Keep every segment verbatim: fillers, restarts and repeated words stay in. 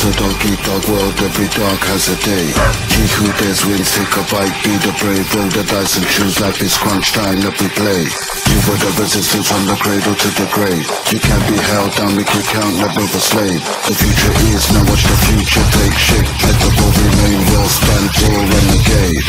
It's a dog-eat-dog world, every dog has a day. He who dares wins, take a bite, be the brave. Roll the dice and choose life, it's crunch time that we play. You were the resistance from the cradle to the grave. You can't be held down, we can count, never a slave. The future is, now watch the future take shape. Let the world remain, will stand tall, renegade.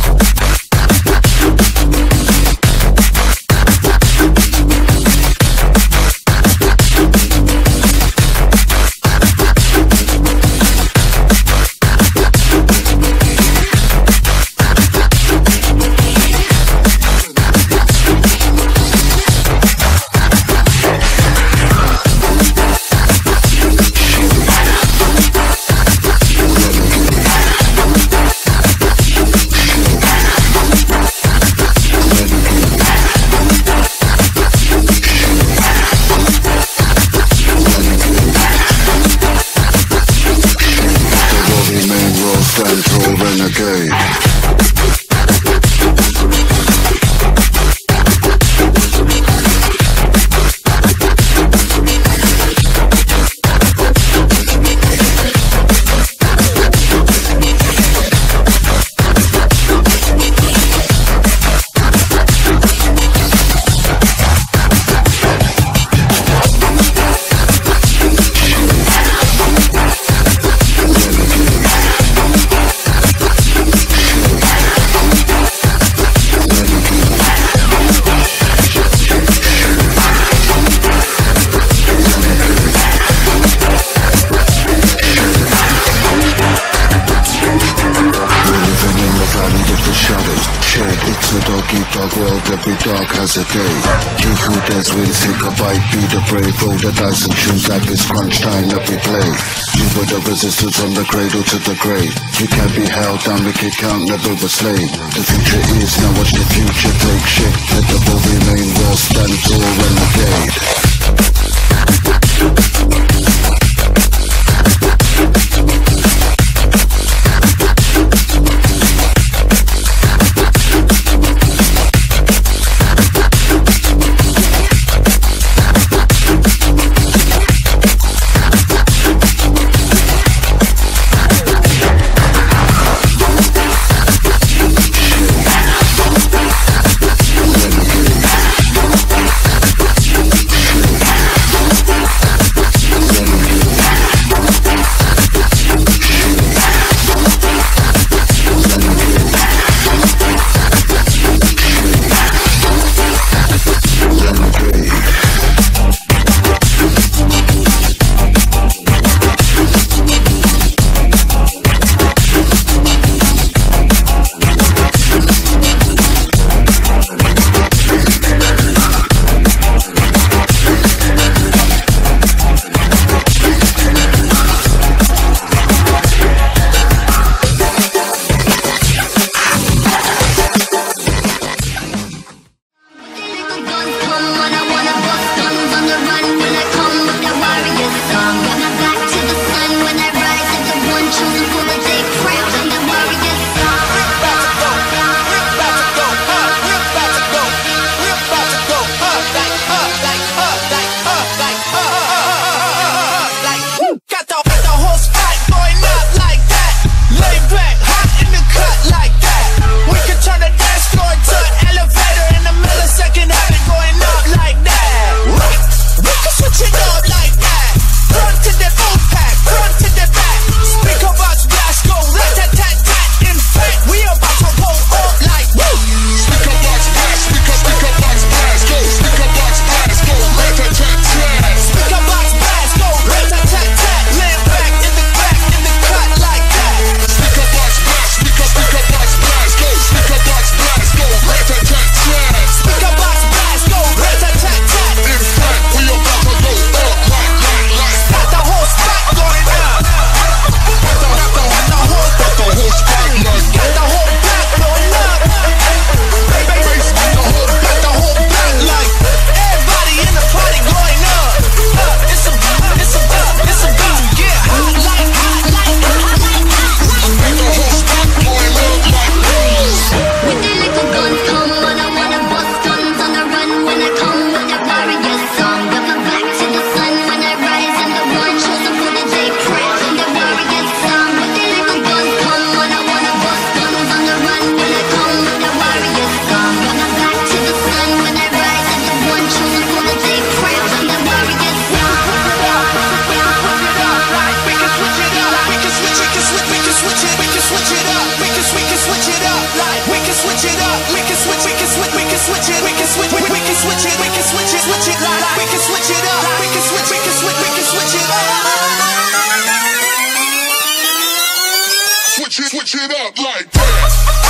Every dog has a day. He who dares wins, take a bite, be the brave. Roll the dice and choose life, it's crunch time that we play. You were the resistance from the cradle to the grave. You can't be held down, make it count, never a slave. The future is, now watch the future take shape. Let the world remain, will stand tall, renegade. switch it, we can switch, we, we can switch it, we can switch it, switch it like, we can switch it up, we can switch, we can switch, we can switch it up. Switch it, switch it up like that.